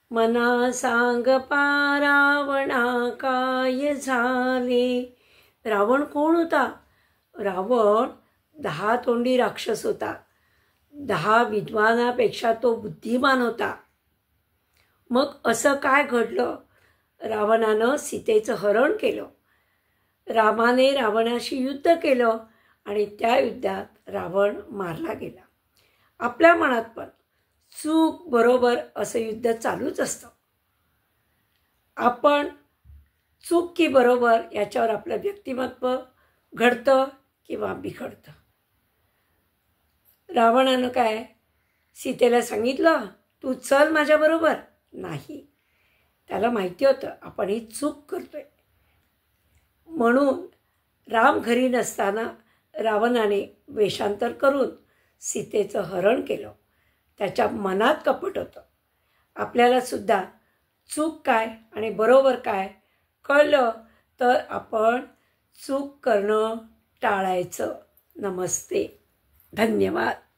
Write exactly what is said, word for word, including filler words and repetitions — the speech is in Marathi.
मना सांग पा रावणा काय झाले. रावण कोण होता? रावण दहा तोंडी राक्षस होता. दहा विद्वानापेक्षा तो बुद्धिमान होता. मग असं काय घडलं? रावणानं सीतेचं हरण केलं. रामाने रावणाशी युद्ध केलं आणि त्या युद्धात रावण मारला गेला. आपल्या मनात पण चूक बरोबर असं युद्ध चालूच असतं. आपण चूक की बरोबर याच्यावर आपलं व्यक्तिमत्व घडतं किंवा बिघडतं. रावणानं काय सीतेला सांगितलं तू चल माझ्याबरोबर? नाही. त्याला माहिती होतं आपण ही चूक करतोय. म्हणून राम घरी नसताना रावणाने वेषांतर करून सीतेचं हरण केलं. त्याच्या मनात कपट होतं. आपल्याला सुद्धा चूक काय आणि बरोबर काय कळलं तर आपण चूक करणं टाळायचं. नमस्ते. धन्यवाद.